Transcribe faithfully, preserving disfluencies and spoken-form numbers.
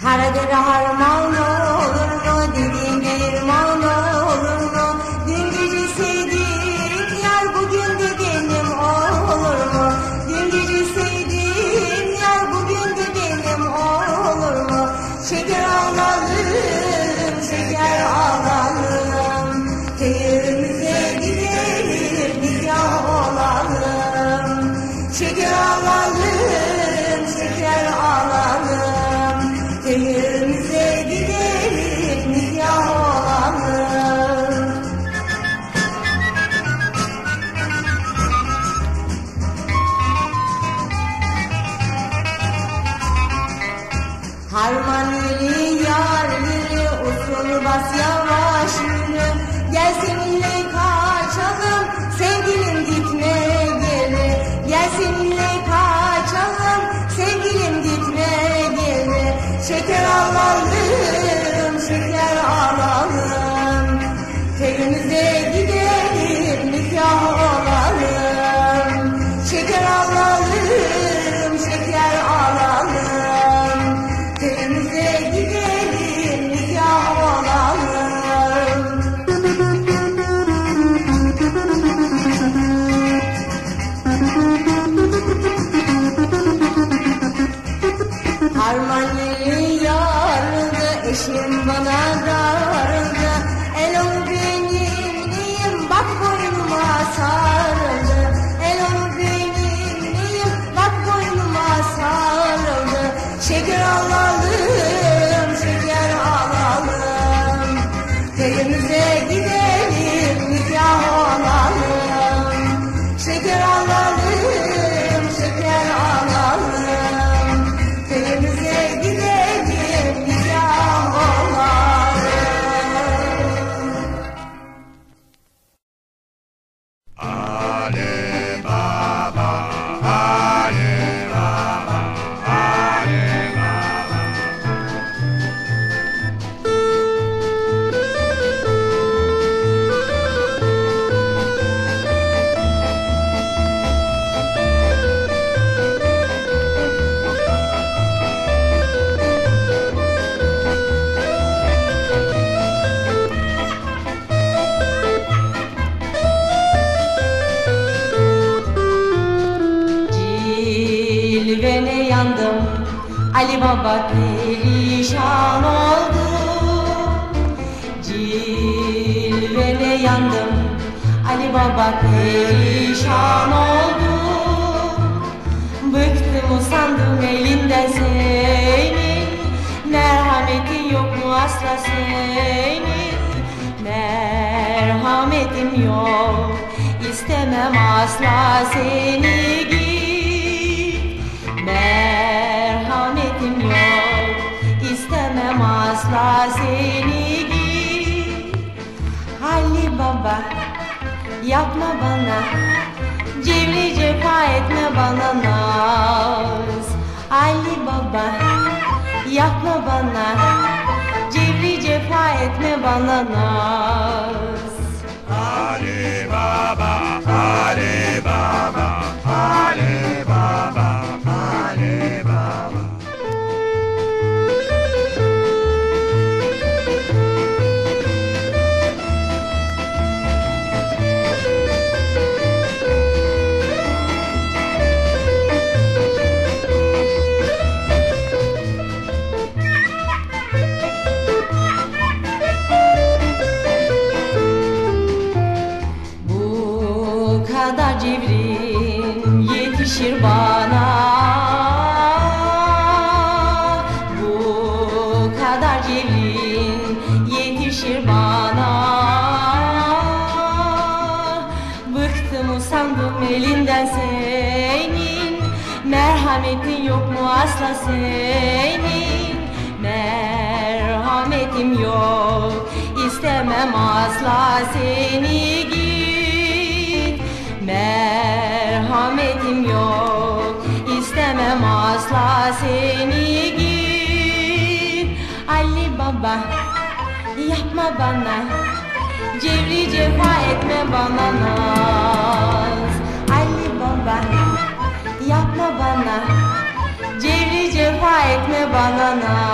Karadır harman olur mu, dediğin değirman olur mu? Dün gece sevdiğim yar bugün de benim olur mu? Dün gece sevdiğim yar bugün de benim olur mu? Şeker alalım, şeker alalım, köyümüze gidelim, nikah olalım. Şeker alalım, şeker alalım, köyümüze gidelim, nikah olalım. Harman yürü, yar yürü, usul bas yavaş yürü. Gel seninle kaçalım, sevgilim gitme geri. Gel seninle kaçalım, sevgilim gitme geri. Şeker alalım, şeker alalım, köyümüze gidelim, nikah olalım. Şeker alalım, şeker alalım, köyümüze gidelim, nikah olalım. Harman yeri yarıldı, eşim bana darıldı. El onu benim neyim, bak boynuma sarıldı. El onu benim neyim, bak boynuma sarıldı. Şeker alalım, şeker alalım, köyümüze gidelim, nikah olalım. Şeker alalım, şeker alalım, köyümüze gidelim, nikah olalım. Ale Baba, Ale Baba, Ale Baba. Cilvene yandım, Ali Baba perişan oldu. Cilvene yandım, Ali Baba perişan oldu. Bıktım usandım elinden senin, merhametin yok mu asla senin? Merhametim yok, istemem asla seni git. Merhametim yok, istemem asla seni git. Ali Baba, yapma bana, cevri cefa etme bana naz. Ali Baba, yapma bana, cevri cefa etme bana naz. Ale Baba, Ale Baba, Ale Baba, Ale Baba. Bu kadar cevrin yetişir bana, bu kadar cevrin yetişir bana. Bıktım usandım elinden senin, merhametin yok mu asla senin? Merhametim yok, istemem asla seni git. Merhametim yok, istemem asla seni git. Ali Baba, yapma bana, cevri cefa etme bana naz. Ali Baba, yapma bana, cevri cefa etme bana naz.